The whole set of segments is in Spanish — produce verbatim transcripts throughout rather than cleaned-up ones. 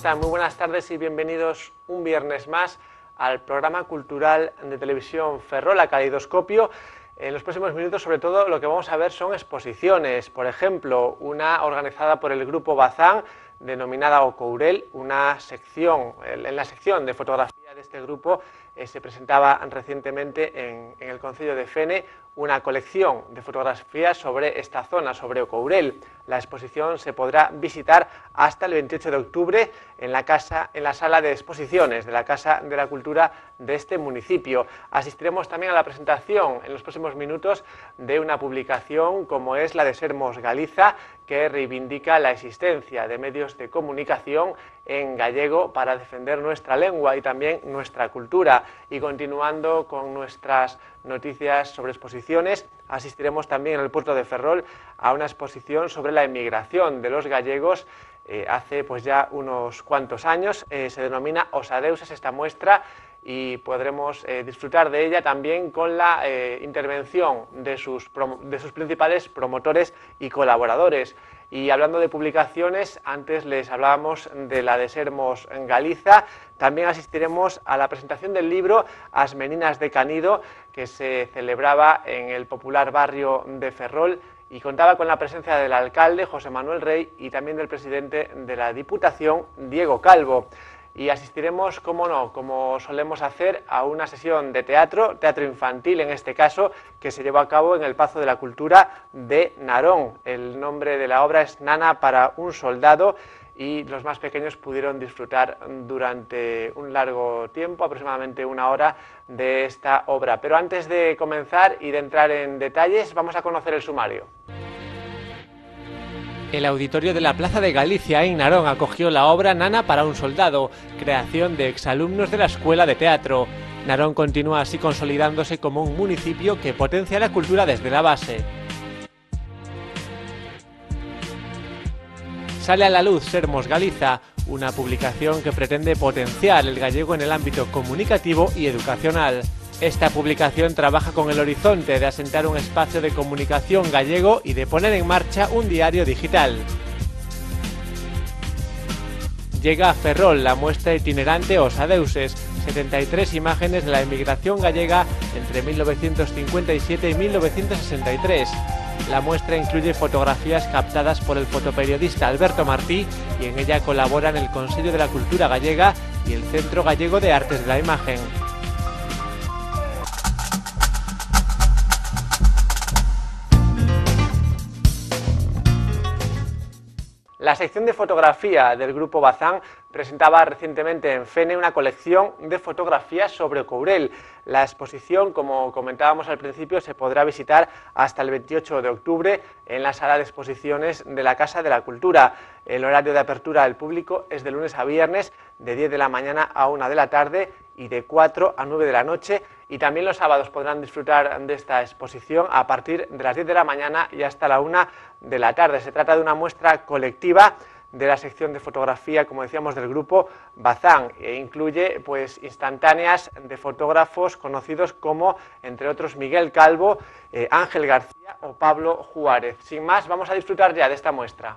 están? Muy buenas tardes y bienvenidos un viernes más al programa cultural de televisión Ferrol, a Caleidoscopio. En los próximos minutos, sobre todo, lo que vamos a ver son exposiciones. Por ejemplo, una organizada por el Grupo Bazán, denominada Ocourel, una sección, en la sección de fotografía de este grupo eh, se presentaba recientemente en, en el Concello de Fene una colección de fotografías sobre esta zona, sobre Ocourel. La exposición se podrá visitar hasta el veintiocho de octubre en la, casa, en la sala de exposiciones de la Casa de la Cultura de este municipio. Asistiremos también a la presentación en los próximos minutos de una publicación como es la de Sermos Galiza, que reivindica la existencia de medios de comunicación en gallego para defender nuestra lengua y también nuestra cultura. Y continuando con nuestras noticias sobre exposiciones, asistiremos también en el puerto de Ferrol a una exposición sobre la emigración de los gallegos eh, hace pues ya unos cuantos años. Eh, se denomina Os Adeuses esta muestra y podremos eh, disfrutar de ella también con la eh, intervención de sus, de sus principales promotores y colaboradores. Y hablando de publicaciones, antes les hablábamos de la de Sermos Galiza. También asistiremos a la presentación del libro As Meninas de Canido, que se celebraba en el popular barrio de Ferrol y contaba con la presencia del alcalde José Manuel Rey y también del presidente de la Diputación, Diego Calvo. Y asistiremos, como no, como solemos hacer, a una sesión de teatro, teatro infantil en este caso, que se llevó a cabo en el Pazo de la Cultura de Narón. El nombre de la obra es Nana para un soldado y los más pequeños pudieron disfrutar durante un largo tiempo, aproximadamente una hora, de esta obra. Pero antes de comenzar y de entrar en detalles, vamos a conocer el sumario. El auditorio de la Plaza de Galicia en Narón acogió la obra Nana para un soldado, creación de exalumnos de la Escuela de Teatro. Narón continúa así consolidándose como un municipio que potencia la cultura desde la base. Sale a la luz Sermos Galiza, una publicación que pretende potenciar el gallego en el ámbito comunicativo y educacional. Esta publicación trabaja con el horizonte de asentar un espacio de comunicación gallego y de poner en marcha un diario digital. Llega a Ferrol la muestra itinerante Os Adeuses, setenta y tres imágenes de la emigración gallega entre mil novecientos cincuenta y siete y mil novecientos sesenta y tres. La muestra incluye fotografías captadas por el fotoperiodista Alberto Martí y en ella colaboran el Consello de la Cultura Gallega y el Centro Gallego de Artes de la Imagen. La sección de fotografía del Grupo Bazán presentaba recientemente en Fene una colección de fotografías sobre Ocourel. La exposición, como comentábamos al principio, se podrá visitar hasta el veintiocho de octubre en la sala de exposiciones de la Casa de la Cultura. El horario de apertura al público es de lunes a viernes, de diez de la mañana a una de la tarde y de cuatro a nueve de la noche. Y también los sábados podrán disfrutar de esta exposición a partir de las diez de la mañana y hasta la una de la tarde. Se trata de una muestra colectiva de la sección de fotografía, como decíamos, del Grupo Bazán, e incluye pues instantáneas de fotógrafos conocidos como, entre otros, Miguel Calvo, eh, Ángel García o Pablo Juárez. Sin más, vamos a disfrutar ya de esta muestra.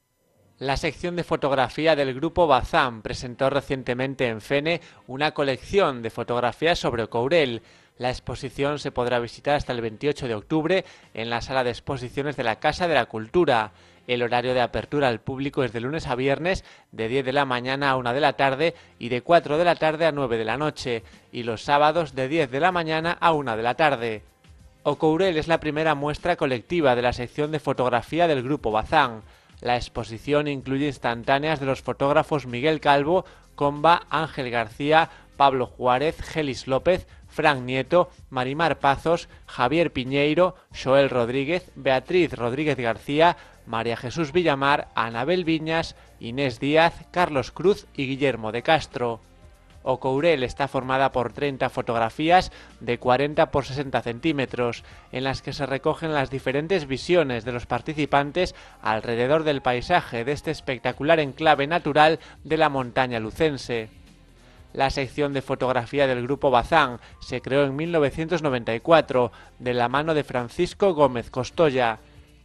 La sección de fotografía del Grupo Bazán presentó recientemente en Fene una colección de fotografías sobre Ocourel. La exposición se podrá visitar hasta el veintiocho de octubre en la sala de exposiciones de la Casa de la Cultura. El horario de apertura al público es de lunes a viernes, de diez de la mañana a una de la tarde y de cuatro de la tarde a nueve de la noche, y los sábados de diez de la mañana a una de la tarde. Ocourel es la primera muestra colectiva de la sección de fotografía del Grupo Bazán. La exposición incluye instantáneas de los fotógrafos Miguel Calvo, Comba, Ángel García, Pablo Juárez, Gelis López, Frank Nieto, Marimar Pazos, Javier Piñeiro, Joel Rodríguez, Beatriz Rodríguez García, María Jesús Villamar, Anabel Viñas, Inés Díaz, Carlos Cruz y Guillermo de Castro. Ocourel está formada por treinta fotografías de cuarenta por sesenta centímetros, en las que se recogen las diferentes visiones de los participantes alrededor del paisaje de este espectacular enclave natural de la montaña lucense. La sección de fotografía del Grupo Bazán se creó en mil novecientos noventa y cuatro, de la mano de Francisco Gómez Costoya.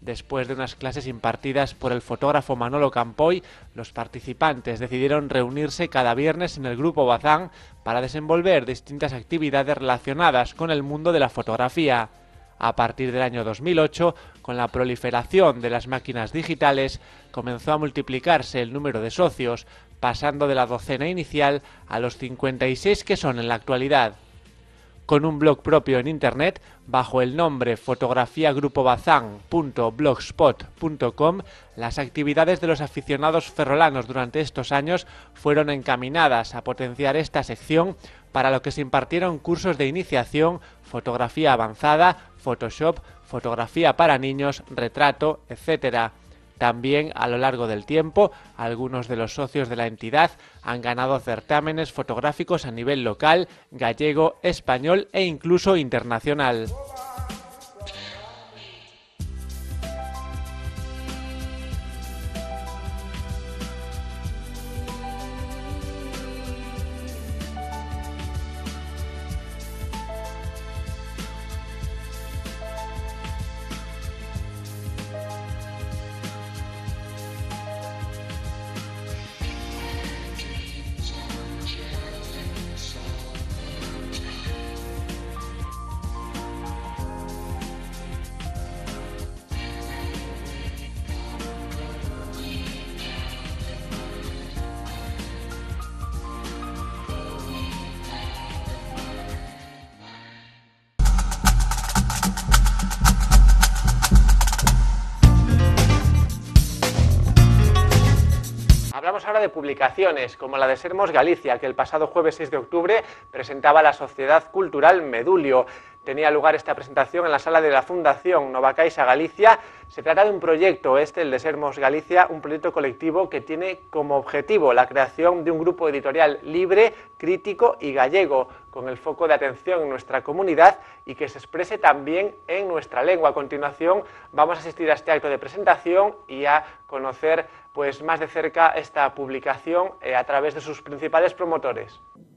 Después de unas clases impartidas por el fotógrafo Manolo Campoy, los participantes decidieron reunirse cada viernes en el Grupo Bazán para desenvolver distintas actividades relacionadas con el mundo de la fotografía. A partir del año dos mil ocho, con la proliferación de las máquinas digitales, comenzó a multiplicarse el número de socios, pasando de la docena inicial a los cincuenta y seis que son en la actualidad. Con un blog propio en internet, bajo el nombre fotografía grupo bazán punto blogspot punto com, las actividades de los aficionados ferrolanos durante estos años fueron encaminadas a potenciar esta sección, para lo que se impartieron cursos de iniciación, fotografía avanzada, Photoshop, fotografía para niños, retrato, etcétera. También, a lo largo del tiempo, algunos de los socios de la entidad han ganado certámenes fotográficos a nivel local, gallego, español e incluso internacional. Hablamos ahora de publicaciones, como la de Sermos Galicia, que el pasado jueves seis de octubre presentaba la Sociedad Cultural Medulio. Tenía lugar esta presentación en la sala de la Fundación Nova Caixa Galicia. Se trata de un proyecto, este, el de Sermos Galicia, un proyecto colectivo que tiene como objetivo la creación de un grupo editorial libre, crítico y gallego, con el foco de atención en nuestra comunidad y que se exprese también en nuestra lengua. A continuación vamos a asistir a este acto de presentación y a conocer pues, más de cerca esta publicación eh, a través de sus principales promotores.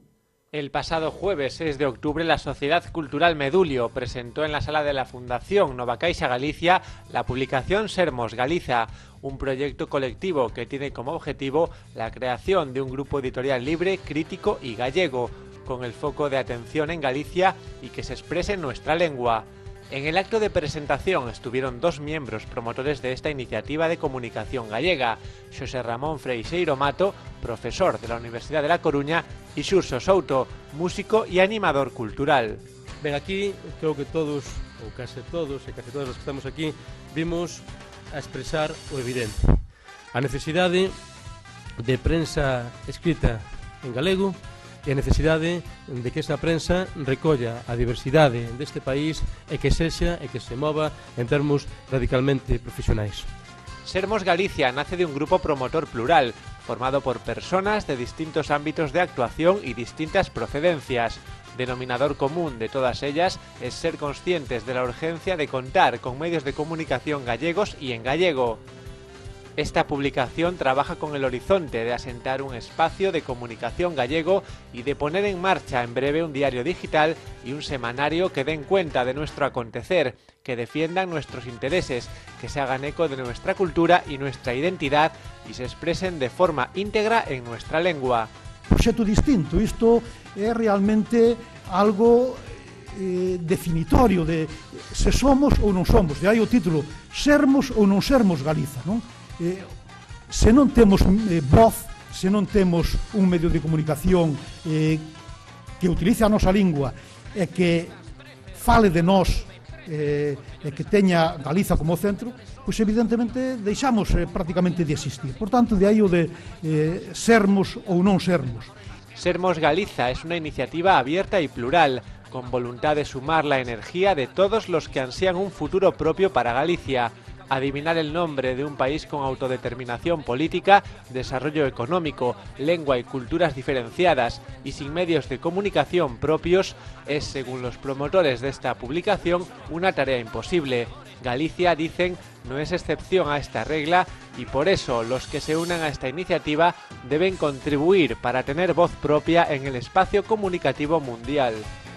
El pasado jueves seis de octubre la Sociedad Cultural Medulio presentó en la sala de la Fundación Nova Caixa Galicia la publicación Sermos Galiza, un proyecto colectivo que tiene como objetivo la creación de un grupo editorial libre, crítico y gallego, con el foco de atención en Galicia y que se exprese en nuestra lengua. En el acto de presentación estuvieron dos miembros promotores de esta iniciativa de comunicación gallega, Xosé Ramón Freixeiro Mato, profesor de la Universidad de La Coruña, y Xurxo Souto, músico y animador cultural. Ben, aquí creo que todos, ou case todos, e case todos os que estamos aquí, vimos a expresar o evidente. A necesidade de prensa escrita en galego e a necesidade de que esa prensa recolla a diversidade deste país e que sexa e que se mova en termos radicalmente profesionais. Sermos Galicia nace de un grupo promotor plural, formado por personas de distintos ámbitos de actuación y distintas procedencias. Denominador común de todas ellas es ser conscientes de la urgencia de contar con medios de comunicación gallegos y en gallego. Esta publicación trabaja con el horizonte de asentar un espacio de comunicación gallego y de poner en marcha en breve un diario digital y un semanario que den cuenta de nuestro acontecer, que defiendan nuestros intereses, que se hagan eco de nuestra cultura y nuestra identidad y se expresen de forma íntegra en nuestra lengua. Proxecto distinto, isto é realmente algo eh, definitorio de se somos ou non somos, de aí o título, sermos ou non sermos Galiza, non? Eh, se non temos eh, voz, se non temos un medio de comunicación eh, que utilice a nosa lingua e que fale de nós eh, e que teña Galiza como centro, pois evidentemente deixamos eh, prácticamente de existir. Por tanto, de aí o de eh, sermos ou non sermos. Sermos Galiza es una iniciativa abierta y plural, con voluntad de sumar la energía de todos los que ansían un futuro propio para Galicia. Adivinar el nombre de un país con autodeterminación política, desarrollo económico, lengua y culturas diferenciadas y sin medios de comunicación propios es, según los promotores de esta publicación, una tarea imposible. Galicia, dicen, no es excepción a esta regla y por eso los que se unan a esta iniciativa deben contribuir para tener voz propia en el espacio comunicativo mundial.